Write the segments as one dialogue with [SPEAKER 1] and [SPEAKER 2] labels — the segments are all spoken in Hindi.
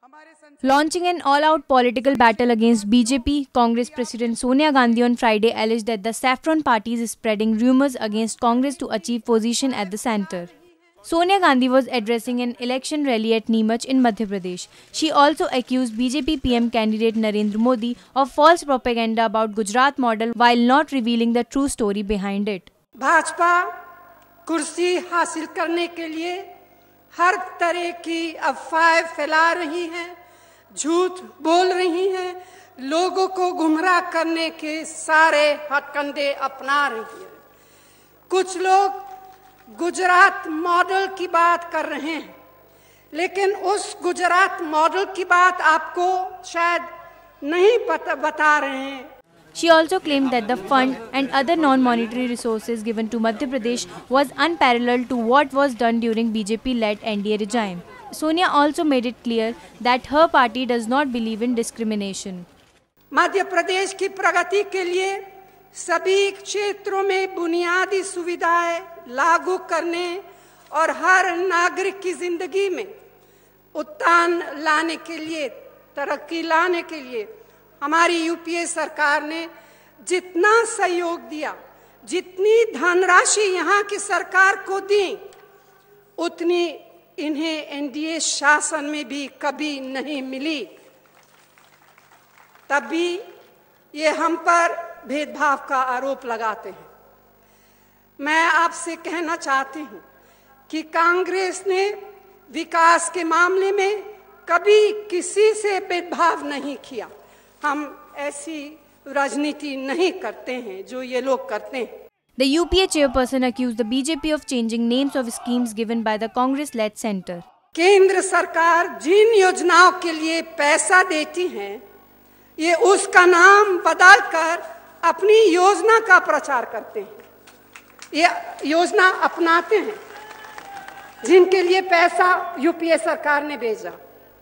[SPEAKER 1] Launching an all-out political battle against BJP, Congress President Sonia Gandhi on Friday alleged that the Saffron Party is spreading rumours against Congress to achieve position at the centre. Sonia Gandhi was addressing an election rally at Neemuch in Madhya Pradesh. She also accused BJP PM candidate Narendra Modi of false propaganda about Gujarat model while not revealing the true story behind it.
[SPEAKER 2] Bhajpa कुर्सी हासिल करने के लिए हर तरह की अफवाहें फैला रही हैं, झूठ बोल रही हैं, लोगों को गुमराह करने के सारे हथकंडे अपना रही हैं। कुछ लोग गुजरात मॉडल की बात कर रहे हैं, लेकिन उस गुजरात मॉडल की बात आपको शायद नहीं बता रहे हैं।
[SPEAKER 1] She also claimed that the fund and other non-monetary resources given to Madhya Pradesh was unparalleled to what was done during BJP-led NDA regime. Sonia also made it clear that her party does not believe in discrimination.
[SPEAKER 2] Madhya Pradesh की प्रगति के लिए सभी क्षेत्रों में बुनियादी सुविधाएं लागू करने और हर नागरिक की जिंदगी में उत्थान लाने के लिए, तरक्की लाने के लिए हमारी यूपीए सरकार ने जितना सहयोग दिया, जितनी धनराशि यहाँ की सरकार को दी, उतनी इन्हें एनडीए शासन में भी कभी नहीं मिली। तब भी ये हम पर भेदभाव का आरोप लगाते हैं। मैं आपसे कहना चाहती हूँ कि कांग्रेस ने विकास के मामले में कभी किसी से भेदभाव नहीं किया। हम ऐसी राजनीति नहीं करते हैं जो ये लोग करते हैं।
[SPEAKER 1] The UPA chairperson accused the BJP of changing names of schemes given by the Congress-led centre.
[SPEAKER 2] केंद्र सरकार जिन योजनाओं के लिए पैसा देती है, ये उसका नाम बदलकर अपनी योजना का प्रचार करते हैं। ये योजना अपनाते हैं जिनके लिए पैसा यूपीए सरकार ने भेजा।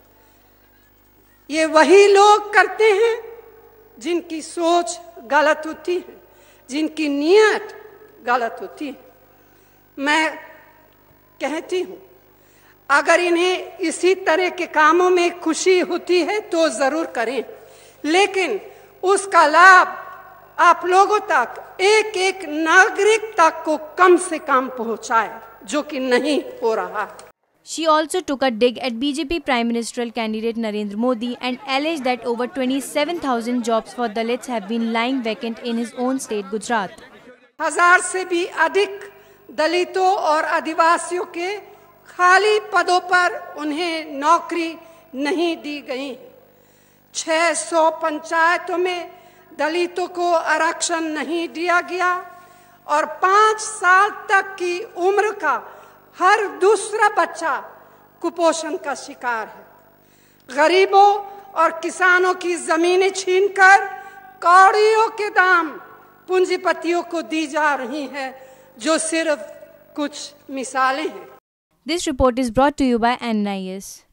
[SPEAKER 2] ये वही लोग करते हैं जिनकी सोच गलत होती है, जिनकी नीयत गलत होती है। मैं कहती हूँ, अगर इन्हें इसी तरह के कामों में खुशी होती है तो जरूर करें, लेकिन उसका लाभ आप लोगों तक, एक एक नागरिक तक को कम से कम पहुंचाए, जो कि नहीं हो रहा है।
[SPEAKER 1] She also took a dig at BJP Prime Ministerial candidate Narendra Modi and alleged that over 27,000 jobs for Dalits have been lying vacant in his own state, Gujarat.
[SPEAKER 2] 1000 से भी अधिक दलितों और आदिवासियों के खाली पदों पर उन्हें नौकरी नहीं दी गई। 600 पंचायतों में दलितों को आरक्षण नहीं दिया गया और 5 साल तक की उम्र का हर दूसरा बच्चा कुपोषण का शिकार है। गरीबों और किसानों की जमीनें छीनकर कौड़ियों के दाम पूंजीपतियों को दी जा रही है, जो सिर्फ कुछ मिसालें हैं।
[SPEAKER 1] This report is brought to you by NIS.